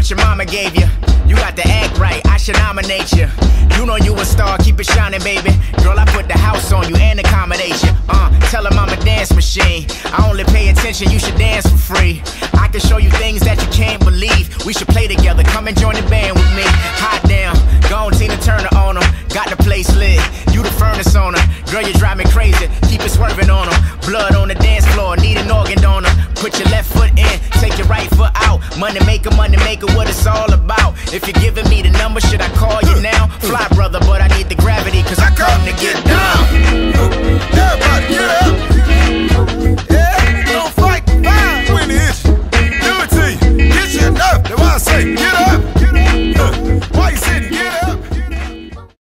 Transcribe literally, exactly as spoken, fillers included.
what your mama gave you. You got to act right, I should nominate you. You know you a star, keep it shining, baby. Girl, I put the house on you and accommodate you. Uh, tell him I'm a dance machine. I only pay attention, you should dance for free. I can show you things that you can't believe. We should play together, come and join the band with me. Hot damn, go on Tina Turner on them. Got the place lit, you the furnace on her. Girl, you drive me crazy, keep it swerving on them. Blood on the dance floor, need an organ donor. Put your left foot in, take your right foot out. Money maker, money maker, what it's all about. If you're giving me the number, should I call you now? Fly brother, but I need the gravity, cause I come to get down. Everybody get up. Yeah, don't fight, fine. Win the issue. Do it to you. Get you enough. That's why I say, get